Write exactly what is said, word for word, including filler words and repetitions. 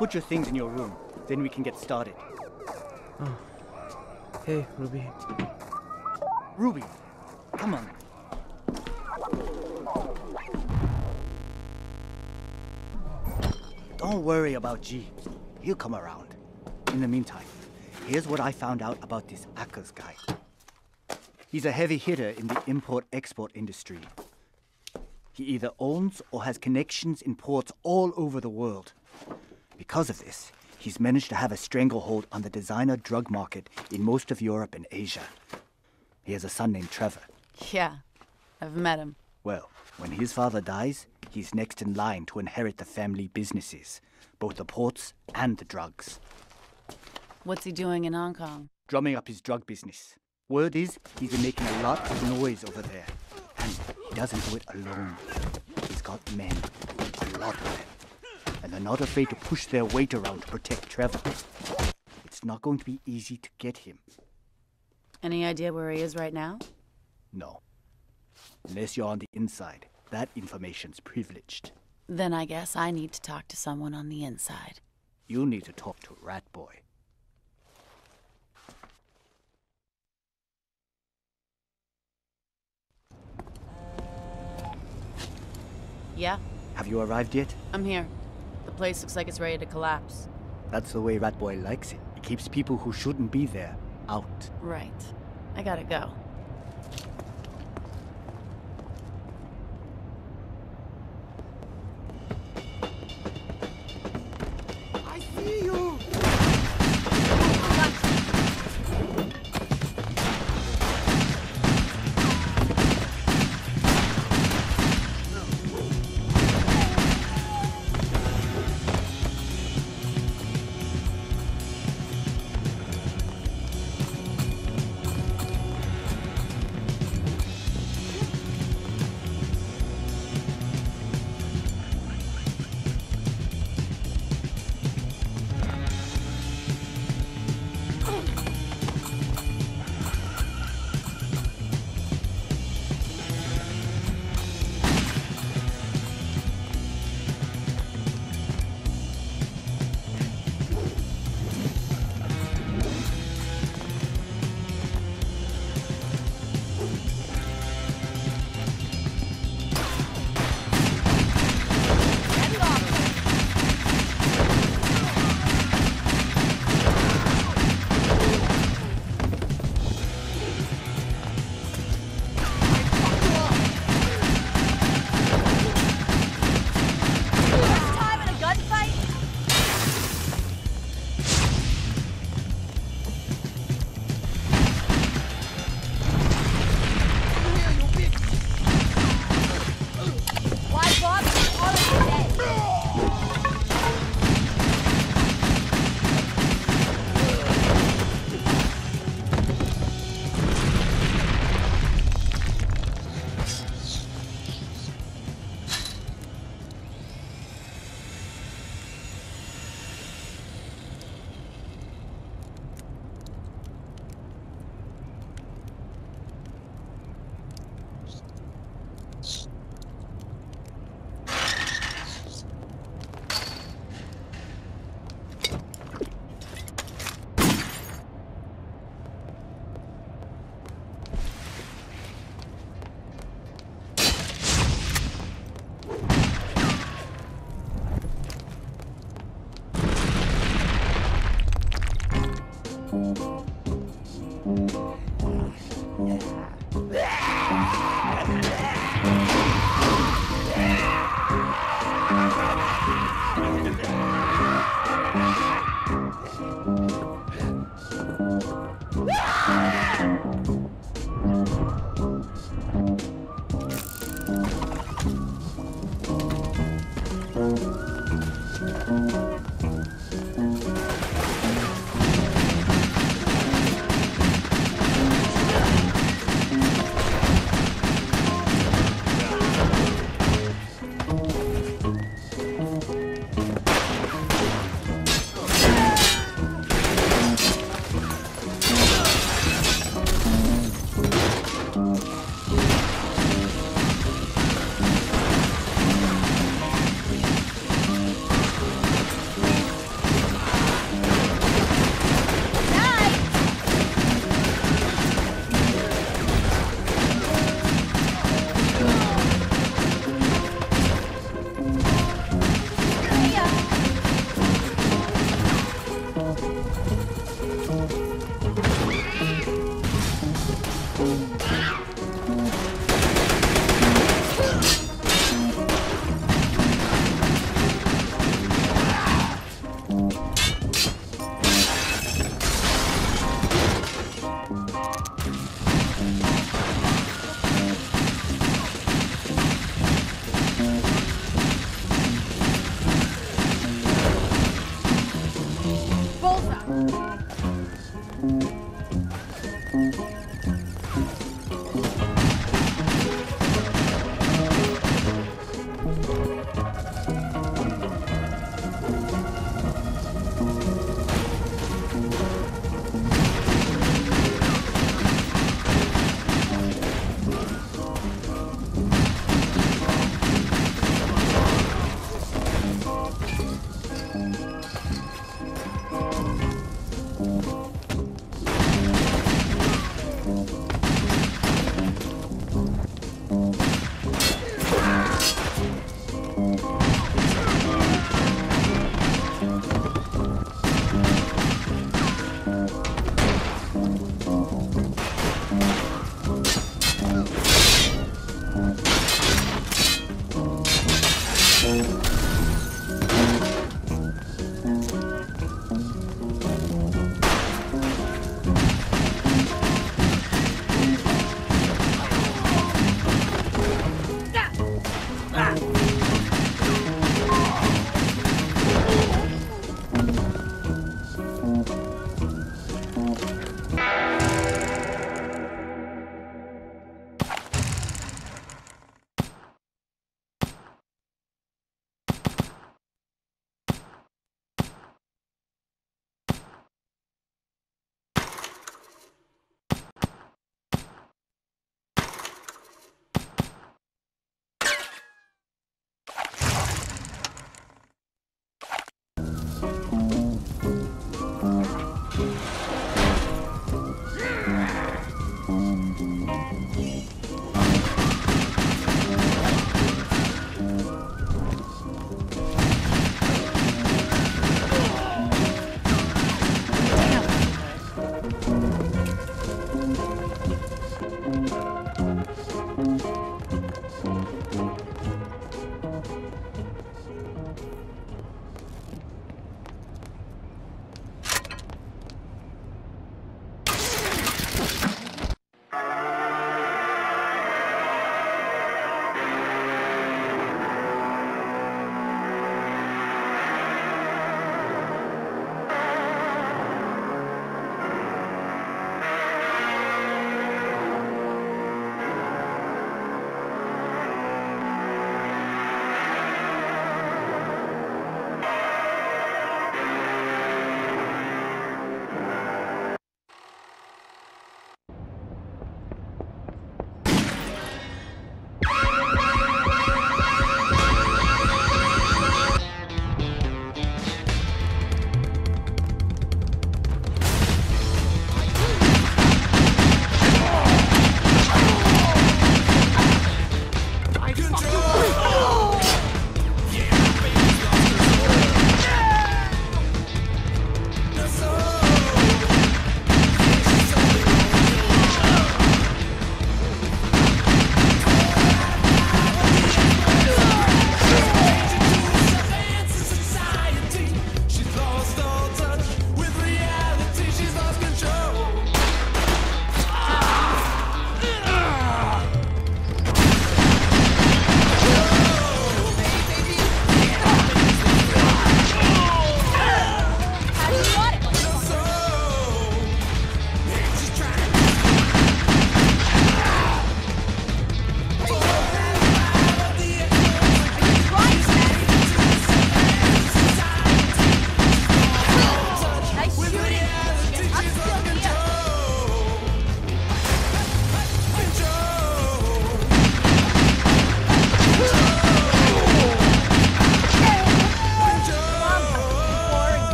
Put your things in your room, then we can get started. Oh. Hey, Ruby. Ruby, come on. Don't worry about G. He'll come around. In the meantime, here's what I found out about this Akers guy. He's a heavy hitter in the import-export industry. He either owns or has connections in ports all over the world. Because of this, he's managed to have a stranglehold on the designer drug market in most of Europe and Asia. He has a son named Trevor. Yeah, I've met him. Well, when his father dies, he's next in line to inherit the family businesses, both the ports and the drugs. What's he doing in Hong Kong? Drumming up his drug business. Word is, he's been making a lot of noise over there. And he doesn't do it alone. He's got men, a lot of them. And they're not afraid to push their weight around to protect Trevor. It's not going to be easy to get him. Any idea where he is right now? No. Unless you're on the inside. That information's privileged. Then I guess I need to talk to someone on the inside. You need to talk to Rat Boy. Yeah? Have you arrived yet? I'm here. The place looks like it's ready to collapse. That's the way Rat Boy likes it. He keeps people who shouldn't be there out. Right. I gotta go. I see you!